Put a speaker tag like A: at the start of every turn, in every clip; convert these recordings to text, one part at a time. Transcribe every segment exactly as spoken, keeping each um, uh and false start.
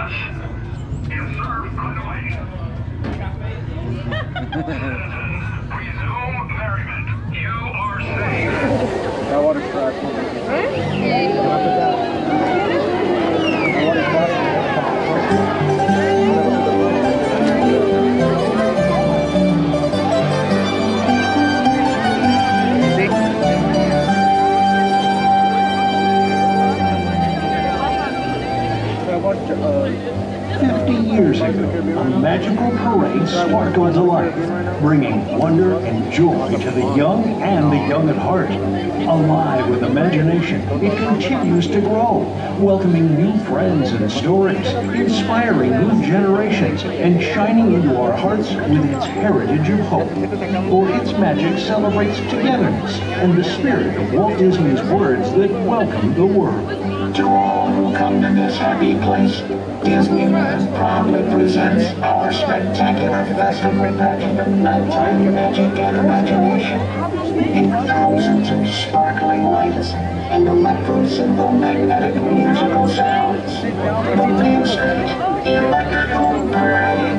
A: Resume merriment. You are safe.
B: That water's trash. Can I put that? The water's trash.
C: Fifty years ago, a magical parade sparkled to life, bringing wonder and joy to the young and the young at heart. Alive with imagination, it continues to grow, welcoming new friends and stories, inspiring new generations, and shining into our hearts with its heritage of hope. For its magic celebrates togetherness and the spirit of Walt Disney's words that welcome the world.
D: To all who come to this happy place, Disneyland proudly presents our spectacular festival pageant of nighttime magic and imagination. In thousands of sparkling lights and electro-magnetic musical sounds, the Main Street Electrical Parade.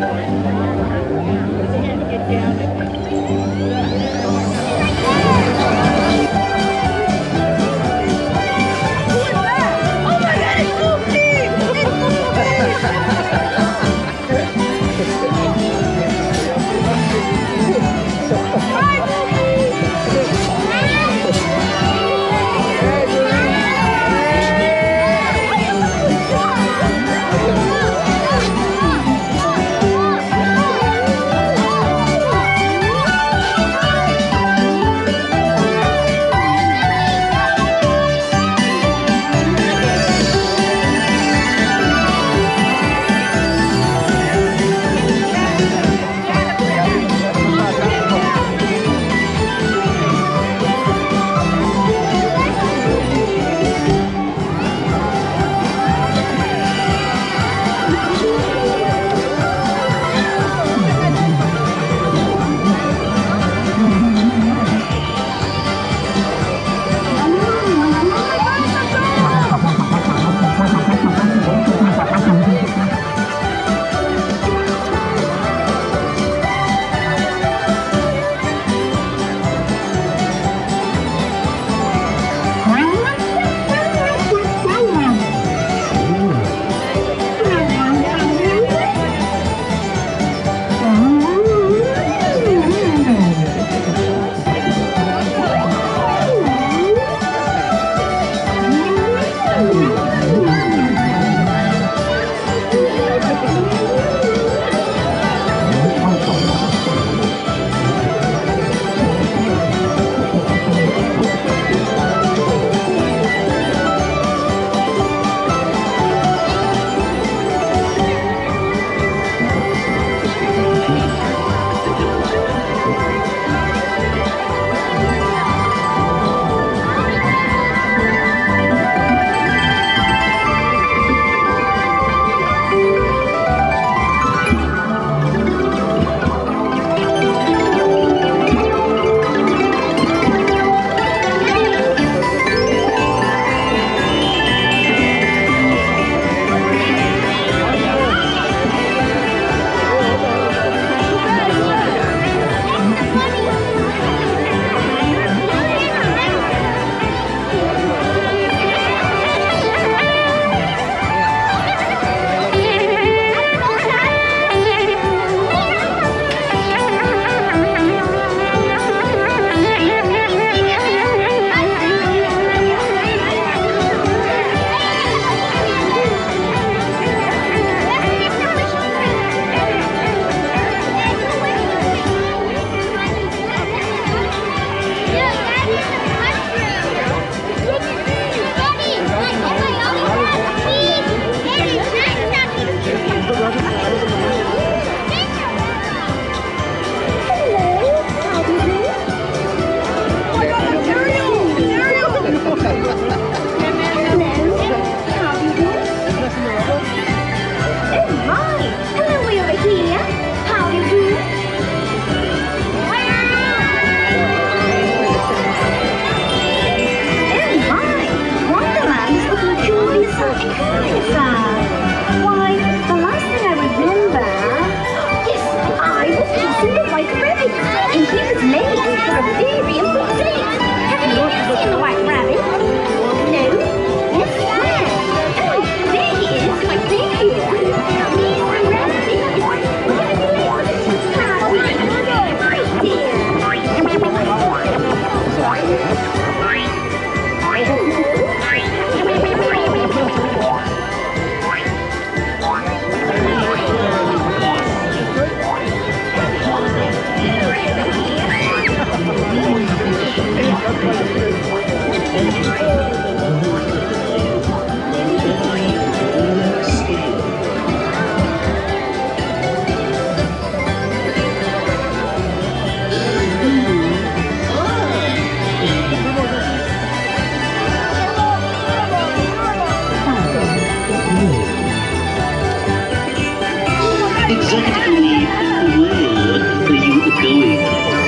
E: exactly where are you going?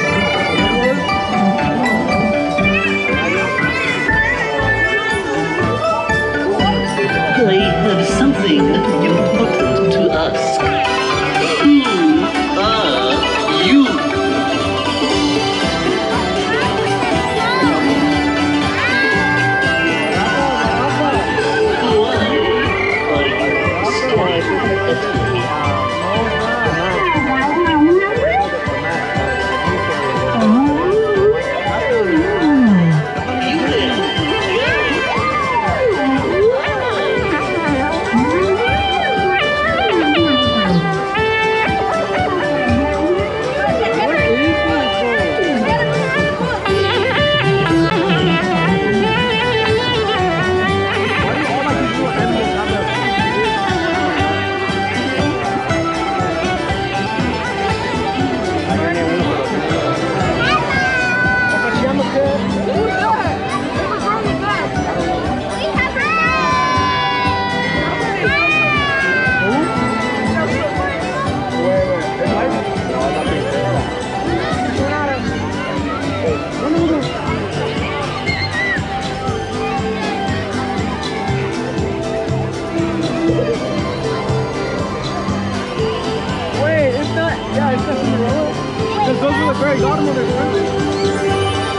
E: I have something important to ask. Who are you? Why are you staring at me? You there?
B: Wait, it's not. Yeah, it's not Cinderella. Because those are the fairy godmothers, right?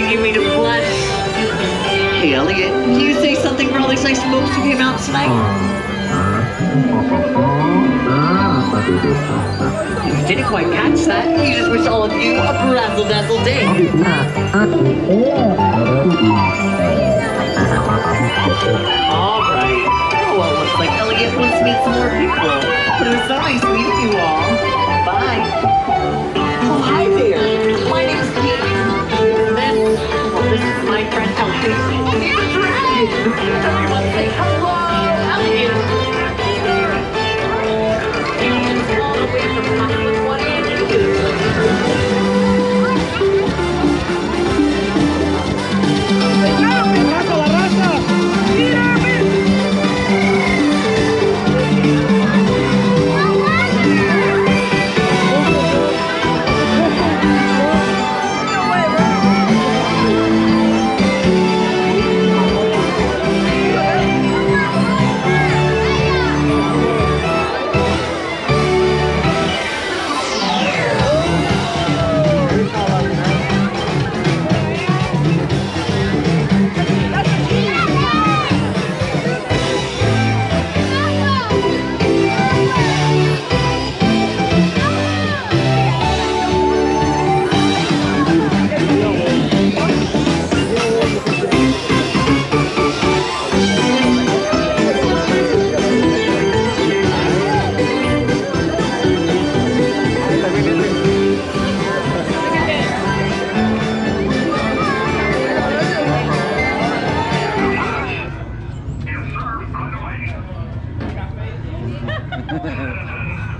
F: think you made a blush. Hey, Elliot, can you say something for all these nice folks who came out tonight? You didn't quite catch that. You just wish all of you a brazzle-dazzle day. All right. Oh, well, looks like Elliot wants to meet some more people. But it was so nice meeting you all. Bye. Oh, hi there. My name's Pete. This, well, this is my friend Elliot. He's a dragon. Everyone say hello, Elliot. All the way from Hollywood, what do you do?
A: Yes, sir. On the way.